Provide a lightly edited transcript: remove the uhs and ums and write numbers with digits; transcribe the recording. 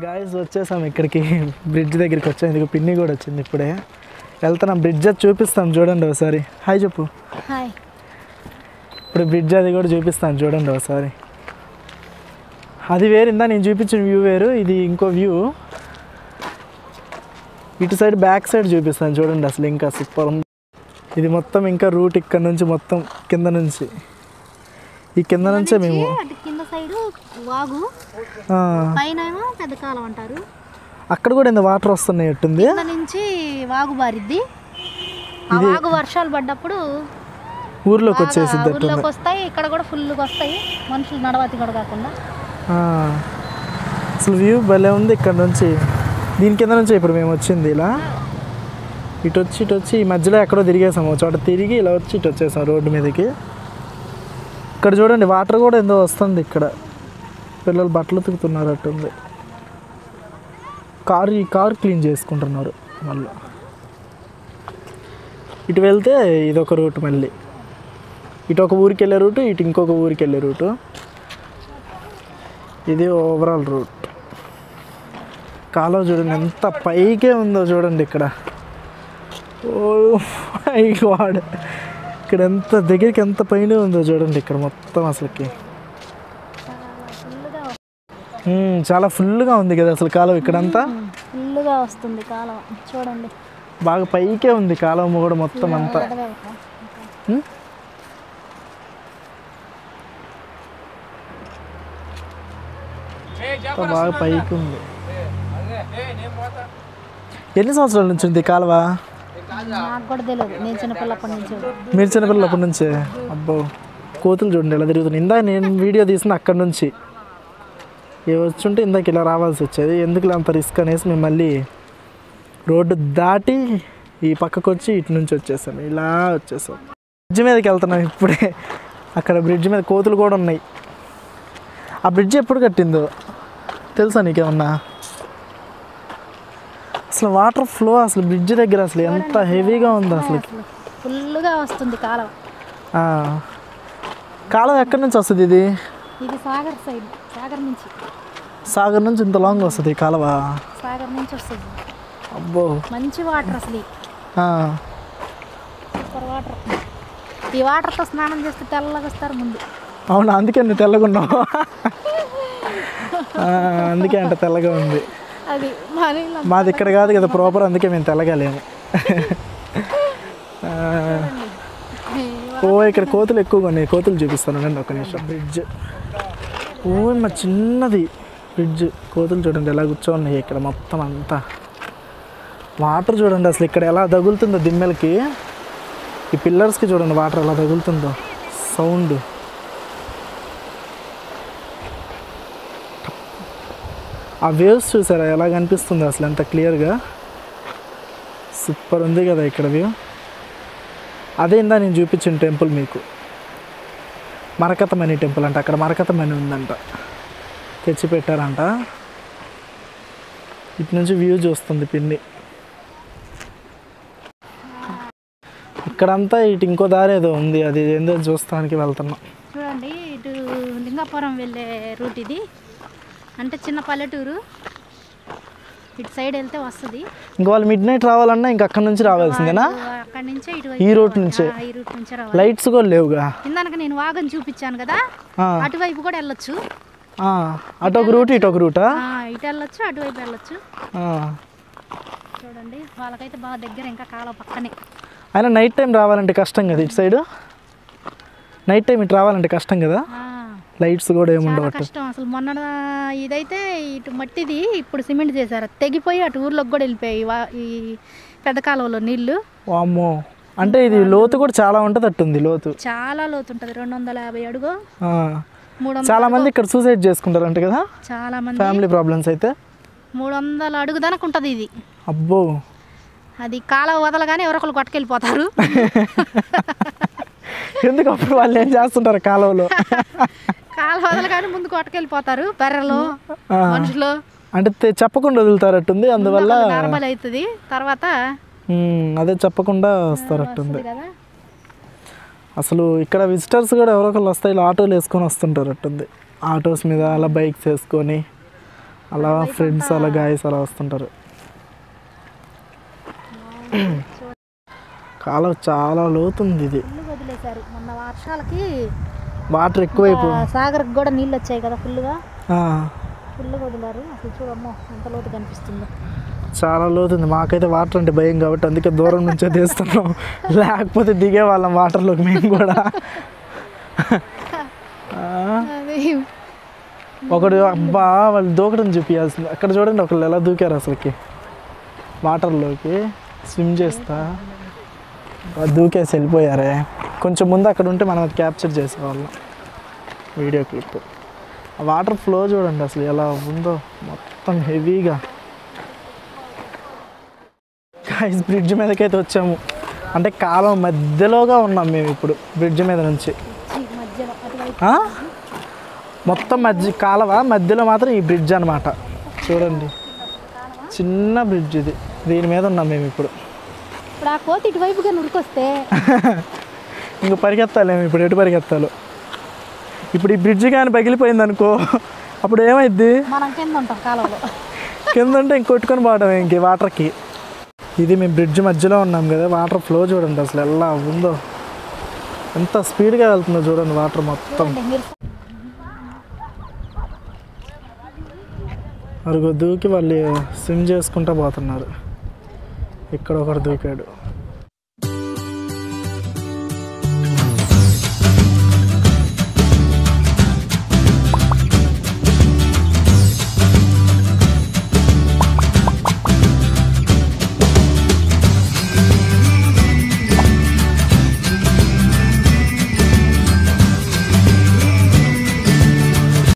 Guys వచ్చేసాం ఇక్కడికి, bridge దగ్గరికి వచ్చాం. ఇది పిన్ని కూడా వచ్చింది ఇప్పుడే. వెళ్తున్నాం, బ్రిడ్జ్ అది చూపిస్తాం చూడండి ఒకసారి. హాయ్ చెప్పు. హాయ్. ఇప్పుడు బ్రిడ్జ్ అది కూడా చూపిస్తాను చూడండి ఒకసారి. అది వేరిందా, నేను చూపించిన వ్యూ వేరు, ఇది ఇంకో వ్యూ. ఇటు సైడ్ బ్యాక్ సైడ్ చూపిస్తాను చూడండి, అసలు ఇంకా సూపర్ ఉంది. ఇది మొత్తం ఇంకా రూట్ ఇక్కడ నుంచి మొత్తం కింద నుంచి, ఈ కింద నుంచే మేము కింద సైడ్ వాగు, పైన పెద్ద కాలం అంటారు. అక్కడ కూడా ఇంత వాటర్ వస్తున్నాయి ఎట్టుంది. కింద నుంచి వాగు బారిద్ది. ఆ వాగు వర్షాలు పడ్డప్పుడు ఊర్లోకి వచ్చేసిద్ది, ఊర్లోకి వస్తాయి. ఇక్కడ కూడా ఫుల్గా వస్తాయి, మనుషులు నడవాతి కూడా కాకుండా. అసలు వ్యూ భలే ఉంది ఇక్కడ నుంచి. దీని కింద నుంచి ఇప్పుడు మేము వచ్చింది ఇలా ఇటు వచ్చి ఈ మధ్యలో ఎక్కడో తిరిగేసాము, ఒక చోట తిరిగి ఇలా వచ్చి ఇటు వచ్చేసాం రోడ్డు మీదకి. ఇక్కడ చూడండి వాటర్ కూడా ఎంతో వస్తుంది. ఇక్కడ పిల్లలు బట్టలు ఉతుకుతున్నారు అట్టుంది. ఈ కారు క్లీన్ చేసుకుంటున్నారు. మళ్ళీ ఇటు వెళ్తే ఇదొక రూట్, మళ్ళీ ఇటు ఒక ఊరికి వెళ్ళే రూటు, ఇటు ఇంకొక ఊరికి వెళ్ళే రూటు. ఇది ఓవరాల్ రూట్. కాలువ చూడండి ఎంత పైకే ఉందో చూడండి ఇక్కడ. ఓ మై గాడ్, ఇక్కడ ఎంత దగ్గరికి ఎంత పైన ఉందో చూడండి ఇక్కడ మొత్తం. అసలుకి చాలా ఫుల్గా ఉంది కదా అసలు కాలువ. ఇక్కడంతా ఫుల్గా వస్తుంది కాలువ చూడండి, బాగా పైకే ఉంది కాలువ కూడా మొత్తం అంతా. బాగా పైకి ఉంది. ఎన్ని సంవత్సరాల నుంచి ఉంది కాలువ? నాకు కూడా తెలియదు, నేను చిన్నపిల్లప్పటి నుంచి. మీరు చిన్నపిల్లప్పటి నుంచే? అబ్బో, కోతులు చూడండి ఎలా తిరుగుతుంది. ఇందాక నేను వీడియో తీసిన అక్కడి నుంచి వచ్చుంటే ఇందాక ఇలా రావాల్సి వచ్చేది. ఎందుకు అంత రిస్క్ అనేసి మేము మళ్ళీ రోడ్డు దాటి ఈ పక్కకు వచ్చి ఇటు నుంచి వచ్చేసాం, ఇలా వచ్చేసాం. బ్రిడ్జ్ మీదకి వెళ్తున్నాం ఇప్పుడే. అక్కడ బ్రిడ్జ్ మీద కోతులు కూడా ఉన్నాయి. ఆ బ్రిడ్జ్ ఎప్పుడు కట్టిందో తెలుసా నీకేమన్నా? అసలు వాటర్ ఫ్లో అసలు బ్రిడ్జ్ దగ్గర అసలు ఎంత హెవీగా ఉందో అసలు. ఫుల్గా వస్తుంది కాలువ. కాలువ ఎక్కడి నుంచి వస్తుంది? ఇది సాగర్ సైడ్, సాగర్ నుంచి ఇంత లాంగ్ వస్తుంది కాలువ. సాగర్ నుంచి వస్తుంది. అబ్బో, మంచి వాటర్ అసలు, సూపర్ వాటర్. ఈ వాటర్తో స్నానం చేస్తే తెల్లగా వస్తారు ముందు. అవునా, అందుకే నువ్వు తెల్లగా ఉన్నావు. అందుకే అంట తెల్లగా ఉంది. అది మాది ఇక్కడ కాదు కదా ప్రాపర్, అందుకే మేము తెల్లగాలేము. ఓ ఇక్కడ కోతులు ఎక్కువగా ఉన్నాయి, కోతులు చూపిస్తాను అండి ఒక నిమిషం. బ్రిడ్జ్ మా చిన్నది బ్రిడ్జ్. కోతులు చూడండి ఎలా కూర్చోన్నాయి ఇక్కడ మొత్తం అంతా. వాటర్ చూడండి అసలు ఇక్కడ ఎలా తగులుతుందో దిమ్మెలకి, ఈ పిల్లర్స్కి చూడండి వాటర్ ఎలా తగులుతుందో, సౌండ్. ఆ వేవ్స్ చూసారా ఎలా కనిపిస్తుందో అసలు ఎంత క్లియర్గా. సూపర్ ఉంది కదా ఇక్కడ వ్యూ. అదే ఇందా నేను చూపించిన టెంపుల్ మీకు, మరకతమణి టెంపుల్ అంట. అక్కడ మరకతమణి ఉందంట, తెచ్చిపెట్టారంట. ఇటు నుంచి వ్యూ చూస్తుంది పిన్ని. ఇక్కడంతా ఇటు ఇంకో దారి ఏదో ఉంది, అది ఏందో చూస్తానికి వెళ్తున్నాం. చూడండి, ఇటు లింగాపురం వెళ్ళే రూట్ ఇది. అంటే చిన్న పల్లెటూరు, ఇటు సైడ్ వెళ్తే వస్తుంది. ఇంకా వాళ్ళు మిడ్ నైట్ రావాలన్నా ఇంకా అక్కడ నుంచి రావాల్సిందేనా? అక్కడ నుంచే ఈ రూట్ నుంచే. లైట్స్ కూడా లేవుగా. ఇందాక నేను వాగని చూపించాను కదా, అటువైపు కూడా వెళ్ళొచ్చు. అటు ఒక రూట్, ఇటు ఒక రూటా? ఇటు వెళ్ళొచ్చు, అటువైపు వెళ్ళొచ్చు. చూడండి, వాళ్ళకైతే బాగా దగ్గర, ఇంకా కాలువ పక్కనే. అయినా నైట్ టైం రావాలంటే కష్టం కదా ఇటు సైడ్. నైట్ టైం ఇటు రావాలంటే కష్టం కదా, లైట్స్ కూడా ఏముండవు. కష్టం అసలు. మొన్న ఇదైతే ఇటు మట్టిది, ఇప్పుడు సిమెంట్ చేశారు, తెగిపోయి అటు ఊర్లోకి కూడా వెళ్ళిపోయాయి ఈ పెద్ద కాలువలో నీళ్లు. వామ్మో, అంటే ఇది లోతు కూడా చాలా ఉంటుంది అట్టుంది. లోతు చాలా లోతు ఉంటుంది, 250 అడుగు. చాలా మంది ఇక్కడ సూసైడ్ చేసుకుంటారు అంటే కదా, చాలా మంది ఫ్యామిలీ ప్రాబ్లమ్స్ అయితే. 300 అడుగు దానికి ఉంటుంది ఇది. అబ్బో, అది కాలువ వదలగానే ఎవరొకరు కొట్టుకెళ్ళిపోతారు. ఎందుకు అప్పుడు వాళ్ళు ఏం చేస్తుంటారు కాలువలో? కాలువ వదలగానే ముందు కొట్టుకెళ్ళిపోతారు బర్రెలు, మనుషులు. అంటే చెప్పకుండా వదులుతారట్టుంది, అందువల్ల నార్మల్ అవుతుంది. తర్వాత అదే చెప్పకుండా వస్తారట్టుంది. అసలు ఇక్కడ విజిటర్స్ కూడా ఎవరో ఒకళ్ళు వస్తాయి, ఇలా ఆటోలు వేసుకొని వస్తుంటారు అట్టుంది. ఆటోస్ మీద అలా బైక్స్ వేసుకొని అలా ఫ్రెండ్స్ అలా గాయస్ అలా వస్తుంటారు. కాలం చాలా లోతుంది ఇది. ఫుల్ వదిలేశారు మొన్న వర్షాలకి, వాటర్ ఎక్కువైపు సాగర్కి కూడా నీళ్ళు వచ్చాయి కదా ఫుల్గా వదిలారు. అసలు చూడమ్మో ఎంత లోతు కనిపిస్తుందో. చాలా లోతుంది. మాకైతే వాటర్ అంటే భయం కాబట్టి అందుకే దూరం నుంచే తీస్తున్నాం, లేకపోతే దిగే వాళ్ళం వాటర్లోకి మేము కూడా. ఒకడు అబ్బా వాళ్ళు దూకడం చూపించాల్సింది. అక్కడ చూడండి ఒకళ్ళు ఎలా దూకారు అసలుకి వాటర్లోకి స్విమ్ చేస్తా దూకేసి వెళ్ళిపోయారే. కొంచెం ముందు అక్కడ ఉంటే మనం అది క్యాప్చర్ చేసేవాళ్ళం వీడియో క్లిప్. ఆ వాటర్ ఫ్లో చూడండి అసలు ఎలా ఉందో, మొత్తం హెవీగా. గాయ్స్ బ్రిడ్జ్ మీదకైతే వచ్చాము, అంటే కాలం మధ్యలోగా ఉన్నాం మేము ఇప్పుడు. బ్రిడ్జ్ మీద నుంచి మొత్తం కాలవ మధ్యలో మాత్రం ఈ బ్రిడ్జ్ అనమాట. చూడండి చిన్న బ్రిడ్జ్ ఇది, దీని మీద ఉన్నాం మేము ఇప్పుడు. ఆ కోతి ఇటువైపుగా నురికొస్తే ఇంక పరిగెత్తాలేము ఇప్పుడు, ఎటు పరిగెత్తాలో. ఇప్పుడు ఈ బ్రిడ్జ్ కానీ పగిలిపోయింది అనుకో అప్పుడు ఏమైద్ది, మనం కింద ఉంటాం కాలంలో. కింద ఉంటే ఇంక కొట్టుకొని పోవడం ఇంక వాటర్కి. ఇది మేము బ్రిడ్జ్ మధ్యలో ఉన్నాం కదా, వాటర్ ఫ్లో చూడండి అసలు ఎలా ఉందో, ఎంత స్పీడ్గా వెళ్తుందో చూడండి వాటర్ మొత్తం. అరుగు దూకి వాళ్ళు స్విమ్ చేసుకుంటూ పోతున్నారు. ఇక్కడ ఒకడు దూకాడు.